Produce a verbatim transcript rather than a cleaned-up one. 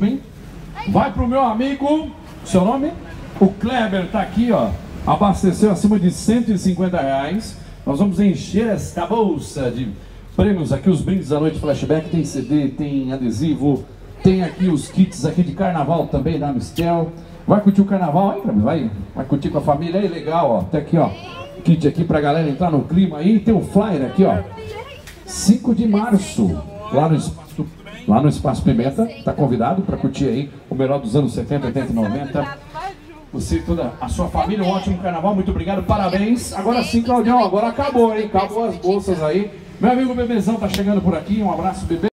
última, hein? Vai pro meu amigo, seu nome? O Kleber tá aqui, ó. Abasteceu acima de cento e cinquenta reais. Nós vamos encher esta bolsa de prêmios aqui, os brindes da noite flashback. Tem C D, tem adesivo, tem aqui os kits aqui de carnaval também da Amistel. Vai curtir o carnaval aí, Kleber? Vai, vai curtir com a família aí, legal, ó. Tem aqui, ó, kit aqui pra galera entrar no clima aí. Tem um flyer aqui, ó. cinco de março, lá no Espaço, lá no Espaço Pimenta. Tá convidado para curtir aí o melhor dos anos setenta, oitenta e noventa. Você e toda a sua família, um ótimo carnaval. Muito obrigado, parabéns. Agora sim, Claudião, agora acabou, hein? Acabou as bolsas aí. Meu amigo Bebezão tá chegando por aqui. Um abraço, bebê.